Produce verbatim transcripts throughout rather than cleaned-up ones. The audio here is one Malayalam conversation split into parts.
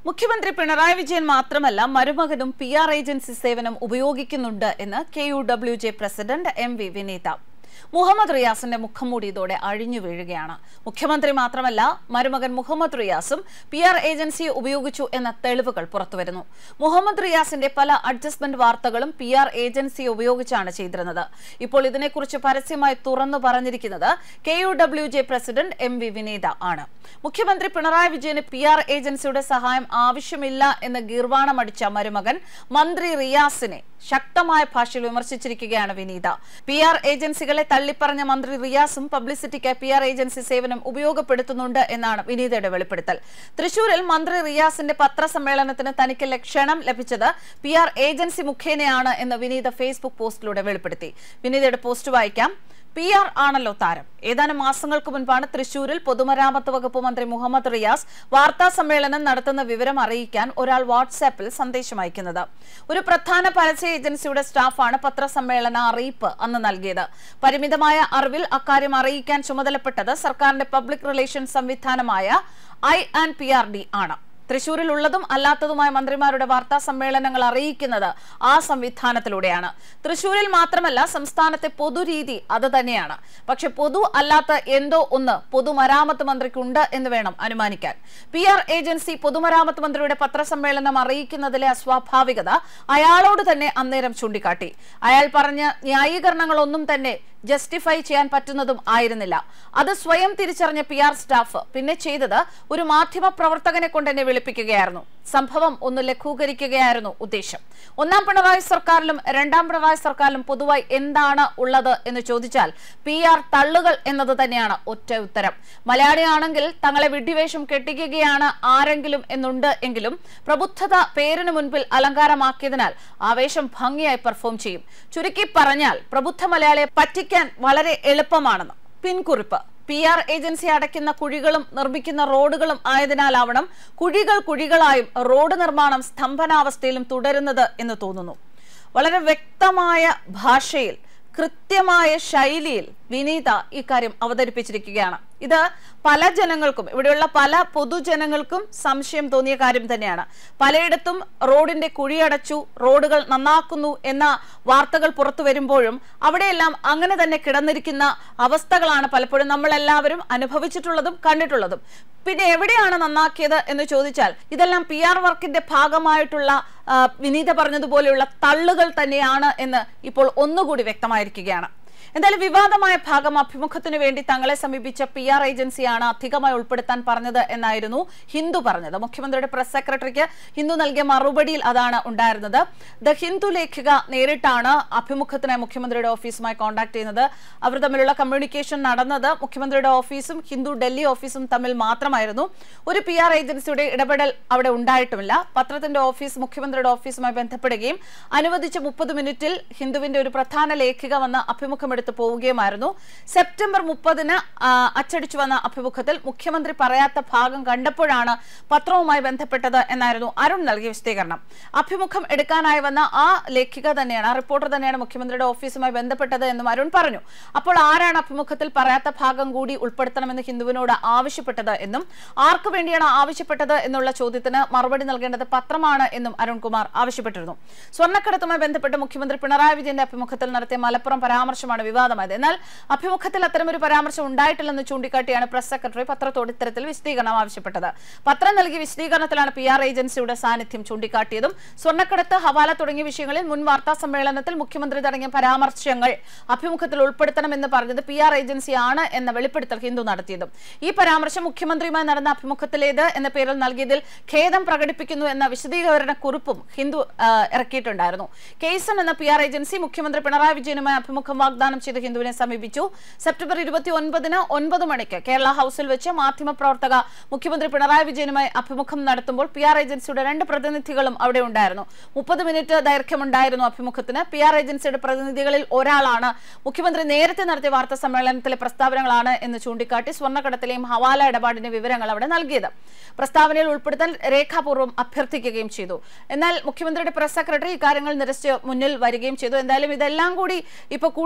മുഖ്യമന്ത്രി പിണറായി വിജയൻ മാത്രമല്ല മരുമകനും പി ആർ ഏജൻസി സേവനം ഉപയോഗിക്കുന്നുണ്ട് എന്ന് K U W J president M V Vineetha. Muhammad റിയാസിന്റെ മുഖംമൂടി ഇതോടെ അഴിഞ്ഞു വീഴുകയാണ്. മുഖ്യമന്ത്രി മാത്രമല്ല മരുമകൻ മുഹമ്മദ് റിയാസും പി ആർ ഏജൻസിയെ ഉപയോഗിച്ചു എന്ന തെളിവുകൾ പുറത്തുവരുന്നു. മുഹമ്മദ് റിയാസിന്റെ പല അഡ്ജസ്റ്റ്മെന്റ് വാർത്തകളും പി ആർ ഏജൻസിയെ ഉപയോഗിച്ചാണ് ചെയ്തിരുന്നത്. ഇപ്പോൾ ഇതിനെക്കുറിച്ച് പരസ്യമായി തുറന്നു പറഞ്ഞിരിക്കുന്നത് K U W J president M V Vineetha ആണ്. മുഖ്യമന്ത്രി പിണറായി വിജയന് പി ആർ ഏജൻസിയുടെ സഹായം ആവശ്യമില്ല എന്ന് ഗീർവാണമടിച്ച മരുമകൻ മന്ത്രി റിയാസിനെ ശക്തമായ ഭാഷയിൽ വിമർശിച്ചിരിക്കുകയാണ് വിനീത. പി ആർ ഏജൻസികളെ തള്ളിപ്പറഞ്ഞ മന്ത്രി റിയാസും പബ്ലിസിറ്റിക്കായി പി ആർ ഏജൻസി സേവനം ഉപയോഗപ്പെടുത്തുന്നുണ്ട് എന്നാണ് വിനീതയുടെ വെളിപ്പെടുത്തൽ. തൃശൂരിൽ മന്ത്രി റിയാസിന്റെ പത്രസമ്മേളനത്തിന് തനിക്ക് ക്ഷണം ലഭിച്ചത് പി ആർ ഏജൻസി മുഖേനയാണ് എന്ന് വിനീത ഫേസ്ബുക്ക് പോസ്റ്റിലൂടെ വെളിപ്പെടുത്തി. വിനീതയുടെ പോസ്റ്റ് വായിക്കാം. പി ആർ ആണല്ലോ താരം. ഏതാനും മാസങ്ങൾക്ക് മുൻപാണ് തൃശൂരിൽ പൊതുമരാമത്ത് വകുപ്പ് മന്ത്രി മുഹമ്മദ് റിയാസ് വാർത്താ സമ്മേളനം നടത്തുന്ന വിവരം അറിയിക്കാൻ ഒരാൾ വാട്സാപ്പിൽ സന്ദേശം അയക്കുന്നത്. ഒരു പ്രധാന പരസ്യ ഏജൻസിയുടെ സ്റ്റാഫാണ് പത്രസമ്മേളന അറിയിപ്പ് അന്ന് നൽകിയത്. പരിമിതമായ അറിവിൽ അക്കാര്യം അറിയിക്കാൻ ചുമതലപ്പെട്ടത് സർക്കാരിന്റെ പബ്ലിക് റിലേഷൻസ് സംവിധാനമായ I and P R D ആണ്. തൃശൂരിൽ ഉള്ളതും അല്ലാത്തതുമായ മന്ത്രിമാരുടെ വാർത്താ സമ്മേളനങ്ങൾ അറിയിക്കുന്നത് ആ സംവിധാനത്തിലൂടെയാണ്. തൃശൂരിൽ മാത്രമല്ല സംസ്ഥാനത്തെ പൊതുരീതി അത് തന്നെയാണ്. പക്ഷെ പൊതു അല്ലാത്ത എന്തോ ഒന്ന് പൊതുമരാമത്ത് മന്ത്രിക്കുണ്ട് എന്ന് വേണം അനുമാനിക്കാൻ. പി ആർ ഏജൻസി പൊതുമരാമത്ത് മന്ത്രിയുടെ പത്രസമ്മേളനം അറിയിക്കുന്നതിലെ അസ്വാഭാവികത അയാളോട് തന്നെ അന്നേരം ചൂണ്ടിക്കാട്ടി. അയാൾ പറഞ്ഞ ന്യായീകരണങ്ങളൊന്നും തന്നെ ജസ്റ്റിഫൈ ചെയ്യാൻ പറ്റുന്നതും ആയിരുന്നില്ല. അത് സ്വയം തിരിച്ചറിഞ്ഞ പി ആർ സ്റ്റാഫ് പിന്നെ ചെയ്തത് ഒരു മാധ്യമ പ്രവർത്തകനെ കൊണ്ട് എന്നെ വിളിപ്പിക്കുകയായിരുന്നു. സംഭവം ഒന്ന് ലഘൂകരിക്കുകയായിരുന്നു ഉദ്ദേശം. ഒന്നാം പിണറായി സർക്കാരിലും രണ്ടാം പിണറായി സർക്കാരിലും പൊതുവായി എന്താണ് ഉള്ളത് എന്ന് ചോദിച്ചാൽ പി ആർ തള്ളുകൾ എന്നത് തന്നെയാണ് ഒറ്റ ഉത്തരം. മലയാളിയാണെങ്കിൽ തങ്ങളെ വിഡ്ഢിവേഷം കെട്ടിക്കുകയാണ് ആരെങ്കിലും എന്നുണ്ട് എങ്കിലും പ്രബുദ്ധത പേരിന് മുൻപിൽ അലങ്കാരമാക്കിയതിനാൽ ആവേശം ഭംഗിയായി പെർഫോം ചെയ്യും. ചുരുക്കി പറഞ്ഞാൽ പ്രബുദ്ധ മലയാളിയെ പറ്റി വളരെ എളുപ്പമാണെന്ന്. പിൻകുറിപ്പ്: പി ആർ ഏജൻസി അടയ്ക്കുന്ന കുഴികളും നിർമ്മിക്കുന്ന റോഡുകളും ആയതിനാലാവണം കുഴികൾ കുഴികളായും റോഡ് നിർമ്മാണം സ്തംഭനാവസ്ഥയിലും തുടരുന്നത് എന്ന് തോന്നുന്നു. വളരെ വ്യക്തമായ ഭാഷയിൽ കൃത്യമായ ശൈലിയിൽ വിനീത ഇക്കാര്യം അവതരിപ്പിച്ചിരിക്കുകയാണ്. ഇത് പല ജനങ്ങൾക്കും ഇവിടെയുള്ള പല പൊതുജനങ്ങൾക്കും സംശയം തോന്നിയ കാര്യം തന്നെയാണ്. പലയിടത്തും റോഡിന്റെ കുഴിയടച്ചു, റോഡുകൾ നന്നാക്കുന്നു എന്ന വാർത്തകൾ പുറത്തു വരുമ്പോഴും അവിടെയെല്ലാം അങ്ങനെ തന്നെ കിടന്നിരിക്കുന്ന അവസ്ഥകളാണ് പലപ്പോഴും നമ്മളെല്ലാവരും അനുഭവിച്ചിട്ടുള്ളതും കണ്ടിട്ടുള്ളതും. പിന്നെ എവിടെയാണ് നന്നാക്കിയത് എന്ന് ചോദിച്ചാൽ ഇതെല്ലാം പി ആർ വർക്കിന്റെ ഭാഗമായിട്ടുള്ള വിനീത പറഞ്ഞതുപോലെയുള്ള തള്ളുകൾ തന്നെയാണ് എന്ന് ഇപ്പോൾ ഒന്നുകൂടി വ്യക്തമായിരിക്കുകയാണ്. എന്തായാലും വിവാദമായ ഭാഗം അഭിമുഖത്തിനു വേണ്ടി തങ്ങളെ സമീപിച്ച പി ആർ ഏജൻസിയാണ് അധികമായി ഉൾപ്പെടുത്താൻ പറഞ്ഞത് എന്നായിരുന്നു ഹിന്ദു പറഞ്ഞത്. മുഖ്യമന്ത്രിയുടെ പ്രസ് സെക്രട്ടറിക്ക് ഹിന്ദു നൽകിയ മറുപടിയിൽ അതാണ് ഉണ്ടായിരുന്നത്. ദ ഹിന്ദു ലേഖിക നേരിട്ടാണ് അഭിമുഖത്തിനായി മുഖ്യമന്ത്രിയുടെ ഓഫീസുമായി കോൺടാക്ട് ചെയ്യുന്നത്. അവർ തമ്മിലുള്ള കമ്മ്യൂണിക്കേഷൻ നടന്നത് മുഖ്യമന്ത്രിയുടെ ഓഫീസും ഹിന്ദു ഡൽഹി ഓഫീസും തമ്മിൽ മാത്രമായിരുന്നു. ഒരു പി ആർ ഏജൻസിയുടെ ഇടപെടൽ അവിടെ ഉണ്ടായിട്ടുമില്ല. പത്രത്തിന്റെ ഓഫീസ് മുഖ്യമന്ത്രിയുടെ ഓഫീസുമായി ബന്ധപ്പെടുകയും അനുവദിച്ച മുപ്പത് മിനിറ്റിൽ ഹിന്ദുവിന്റെ ഒരു പ്രധാന ലേഖിക വന്ന് അഭിമുഖം പോവുകയുമായിരുന്നു. സെപ്റ്റംബർ മുപ്പതിന് അച്ചടിച്ചു വന്ന അഭിമുഖത്തിൽ മുഖ്യമന്ത്രി പറയാത്ത ഭാഗം കണ്ടപ്പോഴാണ് പത്രവുമായി ബന്ധപ്പെട്ടത് എന്നായിരുന്നു അരുൺ നൽകിയ വിശദീകരണം. അഭിമുഖം എടുക്കാനായി വന്ന ആ ലേഖിക തന്നെയാണ്, ആ റിപ്പോർട്ടർ തന്നെയാണ് മുഖ്യമന്ത്രിയുടെ ഓഫീസുമായി ബന്ധപ്പെട്ടത് എന്നും അരുൺ പറഞ്ഞു. അപ്പോൾ ആരാണ് അഭിമുഖത്തിൽ പറയാത്ത ഭാഗം കൂടി ഉൾപ്പെടുത്തണമെന്ന് ഹിന്ദുവിനോട് ആവശ്യപ്പെട്ടത് എന്നും ആർക്കു വേണ്ടിയാണ് ആവശ്യപ്പെട്ടത് എന്നുള്ള ചോദ്യത്തിന് മറുപടി നൽകേണ്ടത് പത്രമാണ് എന്നും അരുൺകുമാർ ആവശ്യപ്പെട്ടിരുന്നു. സ്വർണ്ണക്കടത്തുമായി ബന്ധപ്പെട്ട് മുഖ്യമന്ത്രി പിണറായി വിജയന്റെ അഭിമുഖത്തിൽ നടത്തിയ മലപ്പുറം പരാമർശമാണ് വിവാദമായത്. എന്നാൽ അഭിമുഖത്തിൽ അത്തരമൊരു പരാമർശം ഉണ്ടായിട്ടില്ലെന്ന് ചൂണ്ടിക്കാട്ടിയാണ് പ്രസ് സെക്രട്ടറി പത്രത്തോട് ഇത്തരത്തിൽ വിശദീകരണം ആവശ്യപ്പെട്ടത്. പത്രം നൽകിയ വിശദീകരണത്തിലാണ് പി ആർ ഏജൻസിയുടെ സാന്നിധ്യം ചൂണ്ടിക്കാട്ടിയതും സ്വർണ്ണക്കടത്ത്, ഹവാല തുടങ്ങിയ വിഷയങ്ങളിൽ മുൻ വാർത്താ സമ്മേളനത്തിൽ മുഖ്യമന്ത്രി തുടങ്ങിയ പരാമർശങ്ങൾ അഭിമുഖത്തിൽ ഉൾപ്പെടുത്തണമെന്ന് പറഞ്ഞത് പി ആർ ഏജൻസിയാണ് എന്ന വെളിപ്പെടുത്തൽ ഹിന്ദു നടത്തിയതും. ഈ പരാമർശം മുഖ്യമന്ത്രിയുമായി നടന്ന അഭിമുഖത്തിലേത് എന്ന പേരിൽ നൽകിയതിൽ ഖേദം പ്രകടിപ്പിക്കുന്നു എന്ന വിശദീകരണ കുറിപ്പും ഹിന്ദു ഇറക്കിയിട്ടുണ്ടായിരുന്നു. കേസൺ എന്ന പി ആർ ഏജൻസി മുഖ്യമന്ത്രി പിണറായി വിജയനുമായി അഭിമുഖം വാഗ്ദാനം ചെയ്ത് ഹിന്ദുവിനെ സമീപിച്ചു. സെപ്റ്റംബർ ഇരുപത്തി ഒൻപതിന് ഒൻപത് മണിക്ക് കേരള ഹൌസിൽ വെച്ച് മാധ്യമപ്രവർത്തക മുഖ്യമന്ത്രി പിണറായി വിജയനുമായി അഭിമുഖം നടത്തുമ്പോൾ പി ആർ ഏജൻസിയുടെ രണ്ട് പ്രതിനിധികളും അവിടെ ഉണ്ടായിരുന്നു. മുപ്പത് മിനിറ്റ് ദൈർഘ്യമുണ്ടായിരുന്നു അഭിമുഖത്തിന്. പി ആർ ഏജൻസിയുടെ പ്രതിനിധികളിൽ ഒരാളാണ് മുഖ്യമന്ത്രി നേരത്തെ നടത്തിയ വാർത്താ സമ്മേളനത്തിലെ പ്രസ്താവനകളാണ് എന്ന് ചൂണ്ടിക്കാട്ടി സ്വർണ്ണക്കടത്തിലെയും ഹവാല ഇടപാടിന്റെ വിവരങ്ങൾ അവിടെ നൽകിയത്. പ്രസ്താവനയിൽ ഉൾപ്പെടുത്താൻ രേഖാപൂർവ്വം അഭ്യർത്ഥിക്കുകയും ചെയ്തു. എന്നാൽ മുഖ്യമന്ത്രിയുടെ പ്രസ് സെക്രട്ടറി ഇക്കാര്യങ്ങൾ നിരസിച്ച് മുന്നിൽ വരികയും ചെയ്തു. എന്തായാലും ഇതെല്ലാം കൂടി ഇപ്പൊ കൂട്ടിച്ചേർത്ത്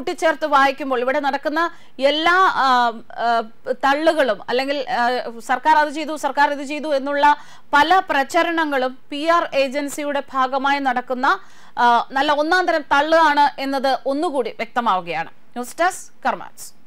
ചേർത്ത് വായിക്കുമ്പോൾ ഇവിടെ നടക്കുന്ന എല്ലാ തള്ളുകളും അല്ലെങ്കിൽ സർക്കാർ അത് ചെയ്തു സർക്കാർ ഇത് ചെയ്തു എന്നുള്ള പല പ്രചരണങ്ങളും പി ആർ ഏജൻസിയുടെ ഭാഗമായി നടക്കുന്ന നല്ല ഒന്നാം തരം തള്ളുകയാണ് എന്നത് ഒന്നുകൂടി വ്യക്തമാവുകയാണ്. News desk കർമാൻസ്.